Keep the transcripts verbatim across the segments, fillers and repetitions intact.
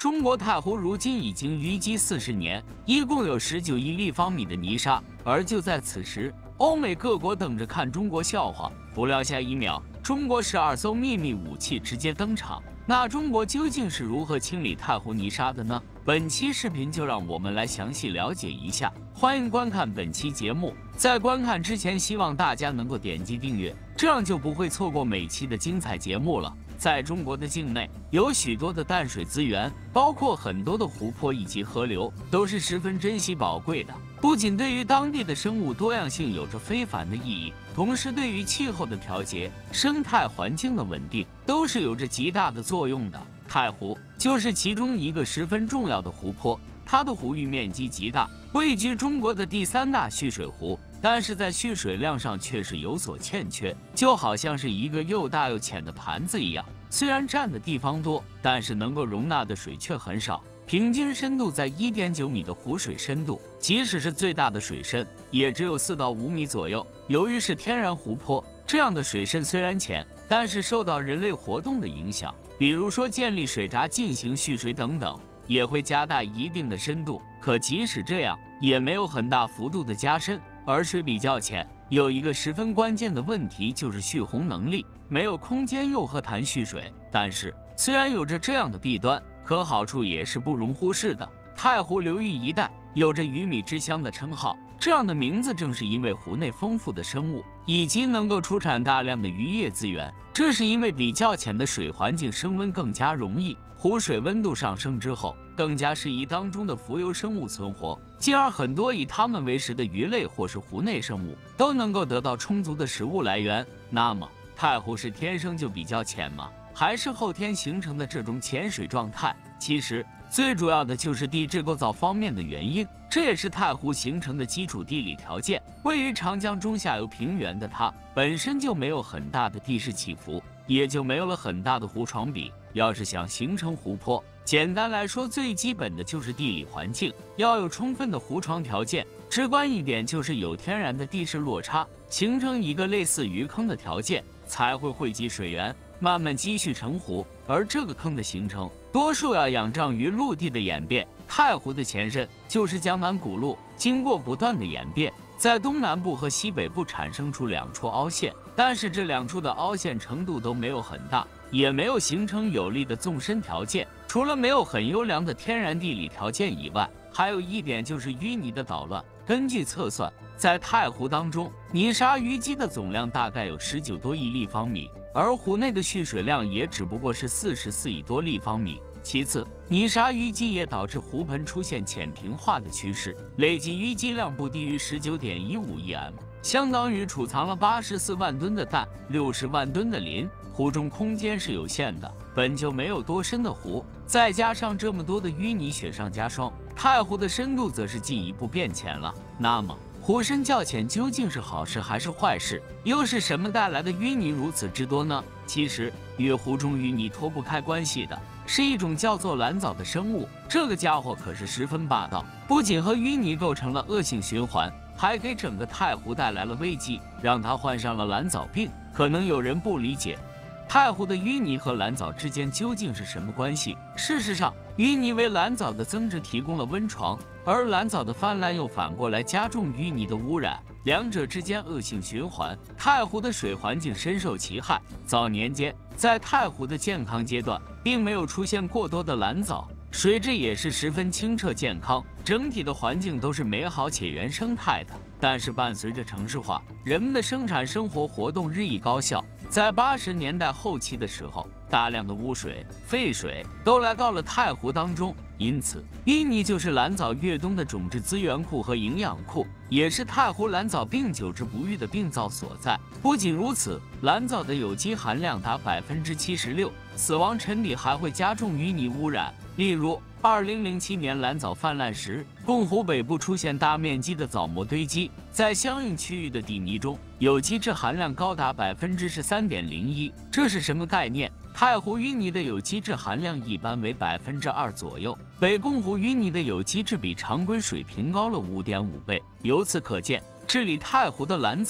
中国太湖如今已经淤积四十年，一共有十九亿立方米的泥沙。而就在此时，欧美各国等着看中国笑话。不料下一秒，中国十二艘秘密武器直接登场。那中国究竟是如何清理太湖泥沙的呢？本期视频就让我们来详细了解一下。欢迎观看本期节目，在观看之前，希望大家能够点击订阅，这样就不会错过每期的精彩节目了。在中国的境内，有许多的淡水资源，包括很多的湖泊以及河流，都是十分珍惜宝贵的。不仅对于当地的生物多样性有着非凡的意义，同时对于气候的调节、生态环境的稳定，都是有着极大的作用的。太湖就是其中一个十分重要的湖泊，它的湖域面积极大，位居中国的第三大蓄水湖。但是在蓄水量上却是有所欠缺，就好像是一个又大又浅的盘子一样，虽然占的地方多，但是能够容纳的水却很少。平均深度在 一点九米的湖水深度，即使是最大的水深，也只有四到五米左右。由于是天然湖泊，这样的水深虽然浅，但是受到人类活动的影响，比如说建立水闸进行蓄水等等，也会加大一定的深度。可即使这样，也没有很大幅度的加深。而水比较浅，有一个十分关键的问题，就是蓄洪能力没有空间又何谈蓄水。但是虽然有着这样的弊端，可好处也是不容忽视的。太湖流域一带有着鱼米之乡的称号，这样的名字正是因为湖内丰富的生物以及能够出产大量的渔业资源。这是因为比较浅的水环境升温更加容易，湖水温度上升之后，更加适宜当中的浮游生物存活，进而很多以它们为食的鱼类或是湖内生物都能够得到充足的食物来源。那么太湖是天生就比较浅吗？还是后天形成的这种浅水状态？其实最主要的就是地质构造方面的原因，这也是太湖形成的基础地理条件。位于长江中下游平原的它本身就没有很大的地势起伏，也就没有了很大的湖床比。要是想形成湖泊，简单来说，最基本的就是地理环境要有充分的湖床条件。直观一点，就是有天然的地势落差，形成一个类似鱼坑的条件，才会汇集水源，慢慢积蓄成湖。而这个坑的形成，多数要仰仗于陆地的演变。太湖的前身就是江南古路，经过不断的演变，在东南部和西北部产生出两处凹陷，但是这两处的凹陷程度都没有很大，也没有形成有利的纵深条件。除了没有很优良的天然地理条件以外，还有一点就是淤泥的捣乱。根据测算，在太湖当中，泥沙淤积的总量大概有十九多亿立方米，而湖内的蓄水量也只不过是四十四亿多立方米。其次，泥沙淤积也导致湖盆出现浅平化的趋势，累计淤积量不低于 十九点一五亿 m， 相当于储藏了八十四万吨的氮，六十万吨的磷。湖中空间是有限的，本就没有多深的湖，再加上这么多的淤泥，雪上加霜，太湖的深度则是进一步变浅了。那么湖深较浅究竟是好事还是坏事？又是什么带来的淤泥如此之多呢？其实与湖中淤泥脱不开关系的是一种叫做蓝藻的生物，这个家伙可是十分霸道，不仅和淤泥构成了恶性循环，还给整个太湖带来了危机，让它患上了蓝藻病。可能有人不理解，太湖的淤泥和蓝藻之间究竟是什么关系？事实上，淤泥为蓝藻的增殖提供了温床，而蓝藻的泛滥又反过来加重淤泥的污染，两者之间恶性循环，太湖的水环境深受其害。早年间，在太湖的健康阶段，并没有出现过多的蓝藻，水质也是十分清澈健康，整体的环境都是美好且原生态的。但是伴随着城市化，人们的生产生活活动日益高效，在八十年代后期的时候，大量的污水、废水都来到了太湖当中，因此淤泥就是蓝藻越冬的种质资源库和营养库，也是太湖蓝藻病久治不愈的病灶所在。不仅如此，蓝藻的有机含量达百分之七十六，死亡沉底还会加重淤泥污染。例如二零零七年蓝藻泛滥时，贡湖北部出现大面积的藻膜堆积，在相应区域的底泥中，有机质含量高达百分之十三点零一。这是什么概念？太湖淤泥的有机质含量一般为百分之二左右，北贡湖淤泥的有机质比常规水平高了五点五倍。由此可见，治理太湖的蓝藻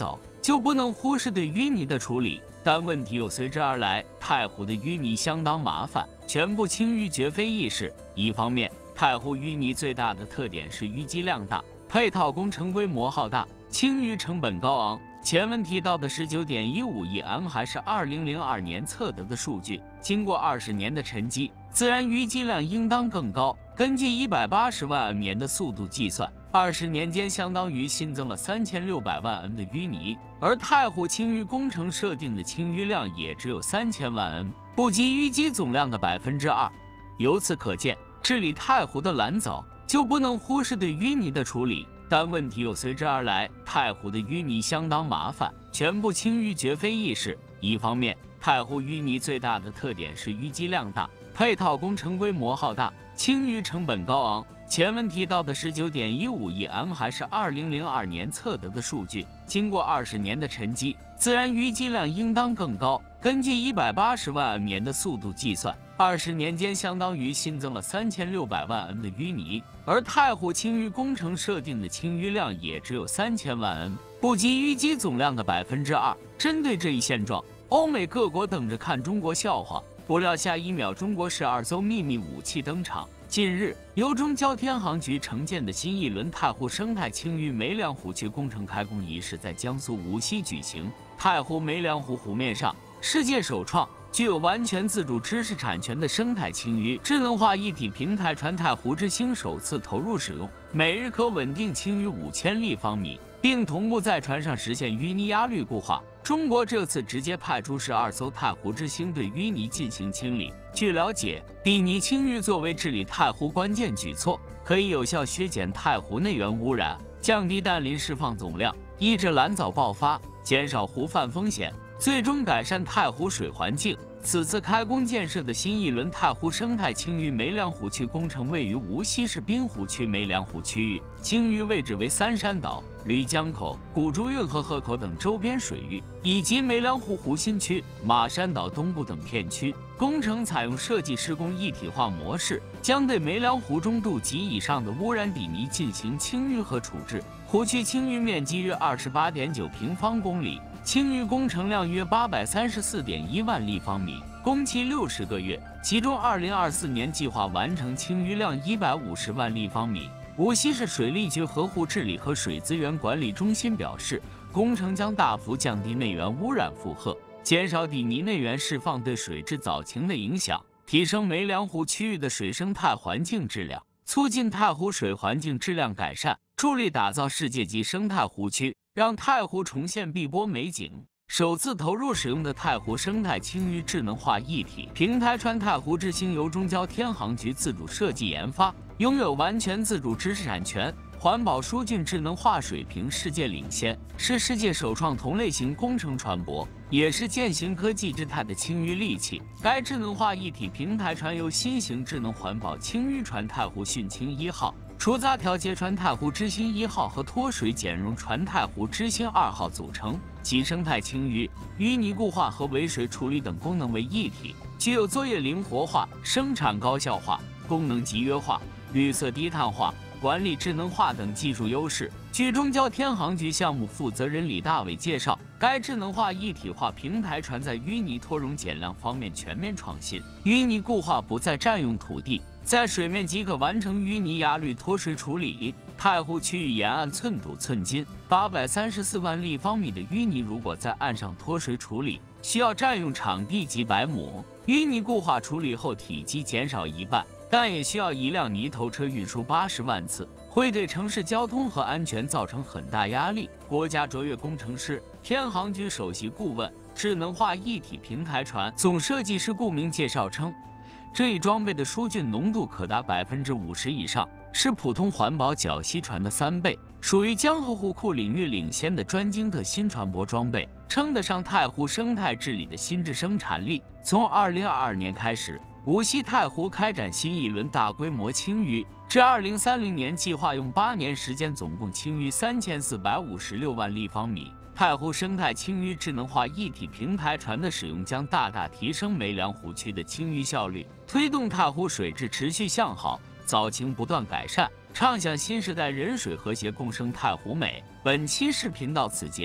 就不能忽视对淤泥的处理。但问题又随之而来，太湖的淤泥相当麻烦，全部清淤绝非易事。一方面，太湖淤泥最大的特点是淤积量大，配套工程规模浩大，清淤成本高昂。前文提到的 十九点一五亿安还是二零零二年测得的数据，经过二十年的沉积，自然淤积量应当更高。根据一百八十万安年的速度计算，二十年间相当于新增了三千六百万安的淤泥，而太湖清淤工程设定的清淤量也只有三千万安，不及淤积总量的百分之二。由此可见，治理太湖的蓝藻就不能忽视对淤泥的处理。但问题又随之而来，太湖的淤泥相当麻烦，全部清淤绝非易事。一方面，太湖淤泥最大的特点是淤积量大，配套工程规模浩大，清淤成本高昂。前文提到的 十九点一五亿安还是二零零二年测得的数据，经过二十年的沉积，自然淤积量应当更高。根据一百八十万安年的速度计算，二十年间相当于新增了三千六百万安的淤泥，而太湖清淤工程设定的清淤量也只有三千万安，不及淤积总量的百分之二。针对这一现状，欧美各国等着看中国笑话，不料下一秒，中国十二艘秘密武器登场。近日，由中交天航局承建的新一轮太湖生态清淤梅梁湖区工程开工仪式在江苏无锡举行。太湖梅梁湖湖面上，世界首创具有完全自主知识产权的生态清淤智能化一体平台船太湖之星首次投入使用，每日可稳定清淤五千立方米，并同步在船上实现淤泥压滤固化。中国这次直接派出十二艘太湖之星对淤泥进行清理。据了解，底泥清淤作为治理太湖关键举措，可以有效削减太湖内源污染，降低氮磷释放总量，抑制蓝藻爆发，减少湖泛风险，最终改善太湖水环境。此次开工建设的新一轮太湖生态清淤梅梁湖区工程位于无锡市滨湖区梅梁湖区域，清淤位置为三山岛、漓江口、古竹运河河口等周边水域，以及梅梁湖湖心区、马山岛东部等片区。工程采用设计施工一体化模式，将对梅梁湖中度及以上的污染底泥进行清淤和处置。湖区清淤面积约二十八点九平方公里，清淤工程量约八百三十四点一万立方米，工期六十个月，其中二零二四年计划完成清淤量一百五十万立方米。无锡市水利局河湖治理和水资源管理中心表示，工程将大幅降低内源污染负荷，减少底泥内源释放对水质藻情的影响，提升梅梁湖区域的水生态环境质量，促进太湖水环境质量改善，助力打造世界级生态湖区，让太湖重现碧波美景。首次投入使用的太湖生态清淤智能化一体平台船太湖之星由中交天航局自主设计研发，拥有完全自主知识产权，环保疏浚智能化水平世界领先，是世界首创同类型工程船舶，也是践行科技之泰的清淤利器。该智能化一体平台船由新型智能环保清淤船太湖汛清一号、除杂调节船太湖之星一号和脱水减容船太湖之星二号组成，其生态清淤、淤泥固化和围水处理等功能为一体，具有作业灵活化、生产高效化、功能集约化、绿色低碳化、管理智能化等技术优势。据中交天航局项目负责人李大伟介绍，该智能化一体化平台船在淤泥脱溶减量方面全面创新，淤泥固化不再占用土地，在水面即可完成淤泥压滤脱水处理。太湖区域沿岸寸土寸金，八百三十四万立方米的淤泥如果在岸上脱水处理，需要占用场地几百亩。淤泥固化处理后体积减少一半，但也需要一辆泥头车运输八十万次，会对城市交通和安全造成很大压力。国家卓越工程师、天航局首席顾问、智能化一体平台船总设计师顾明介绍称，这一装备的疏浚浓度可达百分之五十以上，是普通环保绞吸船的三倍，属于江河湖库领域领先的专精特新船舶装备，称得上太湖生态治理的新质生产力。从二零二二年开始，无锡太湖开展新一轮大规模清淤，至二零三零年计划用八年时间总共清淤三千四百五十六万立方米。太湖生态清淤智能化一体平台船的使用将大大提升梅梁湖区的清淤效率，推动太湖水质持续向好，藻情不断改善，畅享新时代人水和谐共生太湖美。本期视频到此结束。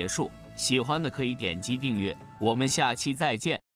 喜欢的可以点击订阅，我们下期再见。